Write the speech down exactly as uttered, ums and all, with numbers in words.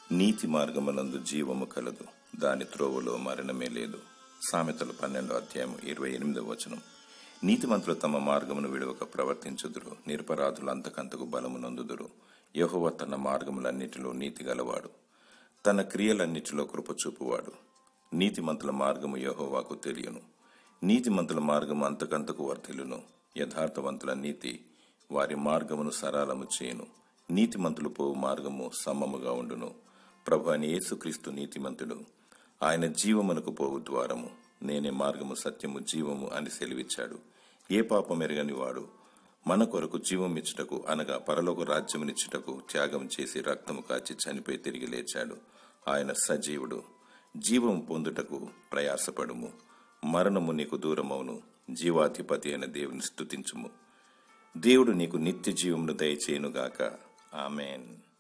నీతి మార్గమునందు జీవము కలదు, దాని త్రోవలో మరణమే లేదు. సామెతలు పన్నెండో అధ్యాయం ఇరవై ఎనిమిదవ వచనం. నీతిమంతులు తమ మార్గమును విడవక ప్రవర్తించుదురు, నిరపరాధులు అంతకంతకు బలము నొందుదురు. యెహోవా తన మార్గములన్నిటిలో నీతి గలవాడు, తన క్రియలన్నిటిలో కృపచూపువాడు. నీతిమంతుల మార్గము యెహోవాకు తెలియను, నీతిమంతుల మార్గము అంతకంతకు వర్ధిల్లును. యథార్థవంతుల నీతి వారి మార్గమును సరళము చేయును, నీతిమంతులు పోవు మార్గము సమ్మముగా ఉండును. ప్రభు అని యేసుక్రీస్తు నీతిమంతుడు, ఆయన జీవమునకు పోవు ద్వారము, నేనే మార్గము సత్యము జీవము అని సెలవిచ్చాడు. ఏ పాపం ఎరగని వాడు మన కొరకు జీవమిచ్చుటకు అనగా పరలోక రాజ్యమునిచ్చుటకు త్యాగం చేసి రక్తము కాచి చనిపోయి తిరిగి లేచాడు. ఆయన సజీవుడు, జీవము పొందుటకు ప్రయాసపడుము. మరణము నీకు దూరమవును, జీవాధిపతి అయిన దేవుని స్తుతించుము. దేవుడు నీకు నిత్య జీవమును దయచేయునుగాక. ఆమేన్.